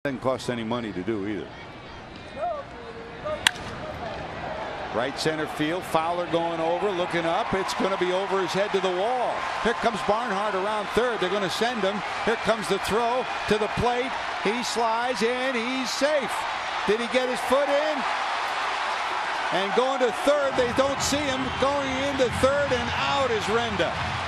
Doesn't cost any money to do either. Right center field. Fowler going over, looking up. It's going to be over his head to the wall. Here comes Barnhart around third. They're going to send him. Here comes the throw to the plate. He slides in. He's safe. Did he get his foot in? And going to third, they don't see him. Going into third and out is Renda.